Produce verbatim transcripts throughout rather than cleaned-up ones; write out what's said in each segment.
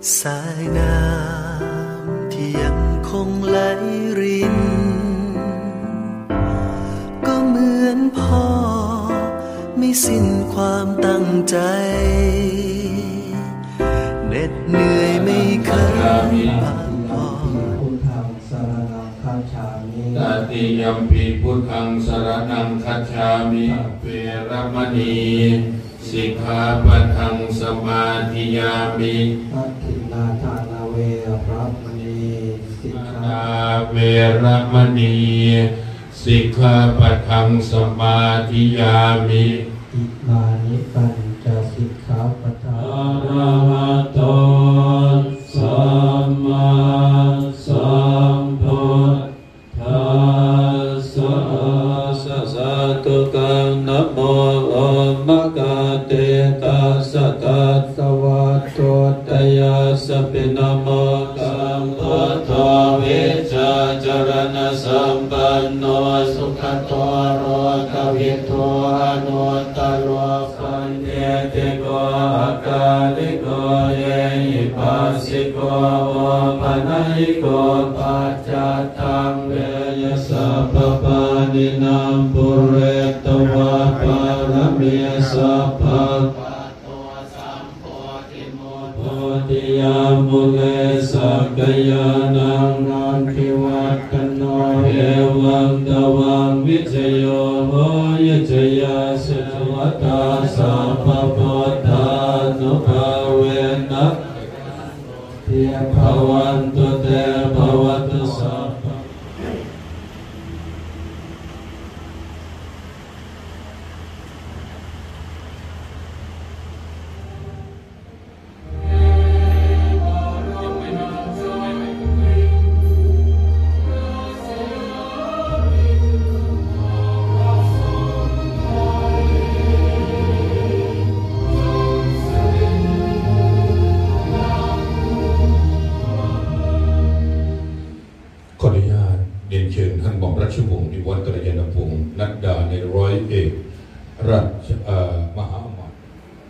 สายน้ำที่ยังคงไหลรินก็เหมือนพ่อไม่สิ้นความตั้งใจเหน็ดเหนื่อยไม่เคยพักผ่อนตติยัมปิพุทธังสรณังคัจฉามิเวรมณีสิกขาปัทังสมาธิยามิทักขินาทานาเวรมณีสิกขาเวรมณีสิกขาปัทังสมาธิยามิอิมานิปัญจสิกขาปัฏฐาอะระหะโตสัมมาสัมพุทธัสสะสัสสะตุกังนะโมมะกะเตตัสสะตัสสะวะโตตยัสสะปินะโมกัมพุทโธวิชาจรณะสัมปันโนสุขโตโรกวิโตอนุตตโรสันเตติโกอาคาลิโกเยหิปัสสิโกโอปนัยโกปัจจัตตังเวยสัพพปานินัมปุเรตวะปารมีสัพพะโพธิยามุเลสักยานังนันทิวัตโนเอวังตวังวิจโยโหยจยาสุวัตตาสัพพะพุทธานุภาเวนะเทียภวันตุเตภวัตุสัพพะราชวงศ์นิวัฒน์ตระยานพงศ์นัดดาในร้อยเอกราชมหาอมาตย์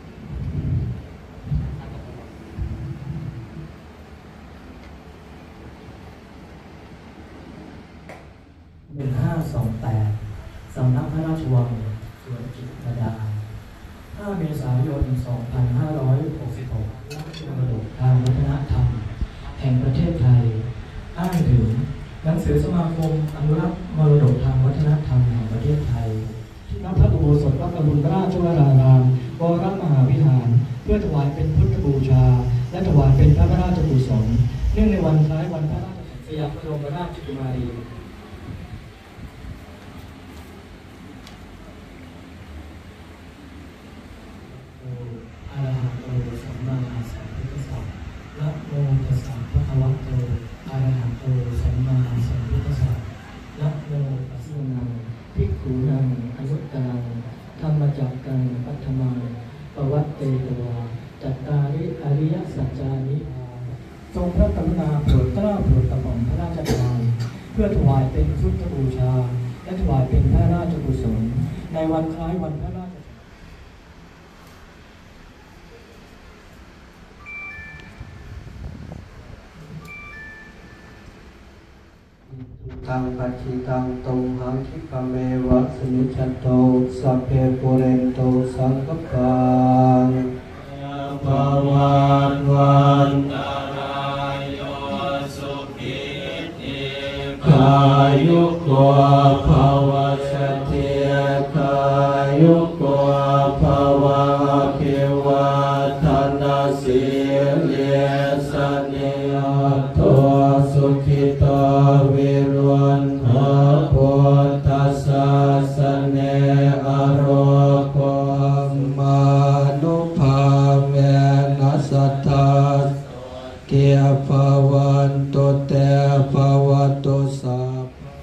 หนึ่งห้าสองแปดสำนักพระราชวังสวนจิตรดาห้าเมษายนสองพันห้าร้อยหกสิบหกราชมรดกทางวัฒนธรรมแห่งประเทศไทยอ้างถึงหนังสือสมาคมอนุรักษ์มรดกทางวัฒนธรรมแห่งประเทศไทยที่ณพระอุโบสถวัดกรุณราชวรารามวรมหาวิหารเพื่อถวายเป็นพุทธบูชาและถวายเป็นพระราชกุศลเนื่องในวันคล้ายวันพระราชสยามบรมราชกุมารีอะระหะโตสัมมาสัมพุทธัสสะนะโมตัสสะภะคะวะโตอะระหะโตสัมมาสัมพุทธัสสะนะโมตัสสะนังภิกขุนังอนุตตรังธัมมจักกังปัฏฐมังปวัตเตตวาจัตตาริอริยสัจจานิทรงพระกรุณาโปรดเกล้าโปรดกระหม่อมพระราชทานเพื่อถวายเป็นพุทธบูชาและถวายเป็นพระราชกุศลในวันคล้ายวันพระราชตังปัจฉิตังตุมหังคิปะเมวะสมิจจโตสัพเพปุเรนโตสังฆปังภวันวันตรายโยสุขิติขายุโกภวสัทธิขายุโกภวะภิวัฒนาสิริสเนโตสุขิโตวิรุณหะพุทธัสสะสเนอโรโกมานุภาเวนัสสัทธาเกียภวันตุเตภวตุสัพ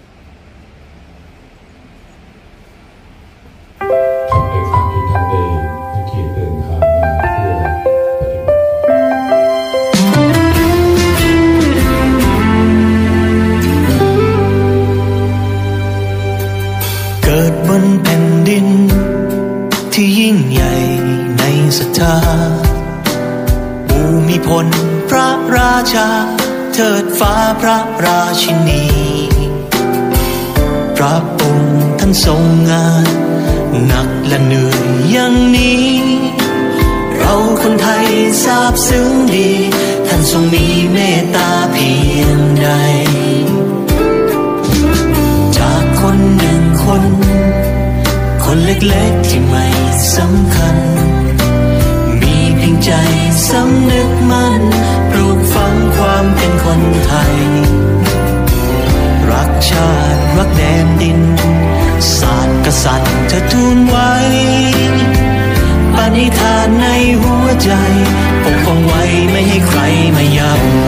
ท่านได้ฟังที่ท่านได้ให้เกียรติเดินทางมาเพื่อปฏิบัติเกิดบนแผ่นดินที่ยิ่งใหญ่ในศรัทธาภูมิพลพระชาเทิดฟ้าพระราชินีพระองค์ท่านทรงงานหนักและเหนื่อยอย่างนี้เราคนไทยทราบซึ้งดีท่านทรงมีเมตตาเพียงใดจากคนหนึ่งคนคนเล็กๆที่ไม่สำคัญมีเพียงใจสำนึกมั่นปลูกฝังความเป็นคนไทยรักชาติรักแดนดินศาสตร์กษัตริย์เธอทูลไว้ปณิธานในหัวใจปกป้องไว้ไม่ให้ใครมาย่ำ